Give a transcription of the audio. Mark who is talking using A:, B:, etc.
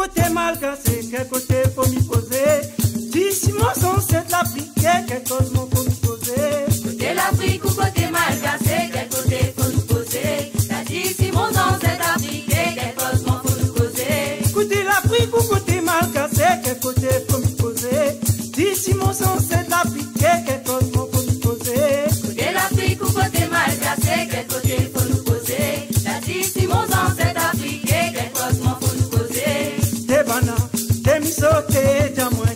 A: côté mal cassé, quel côté faut m'y poser. D'ici mon sang, c'est l'Afrique, quel cause m'en faut m'y poser.
B: Côté l'Afrique ou côté mal cassé, quel côté faut nous poser. D'ici mon sang, c'est l'Afrique, quel cause m'en faut nous poser.
A: Côté l'Afrique ou côté mal cassé, quel côté faut m'y poser. D'ici mon sang, c'est l'Afrique, quel cause m'en faut m'y poser.
B: Côté l'Afrique ou côté mal cassé, quel côté faut nous poser. D'ici mon sang, c'est l'Afrique, quel cause m'en faut nous poser.
A: Des bananes, des misotés, des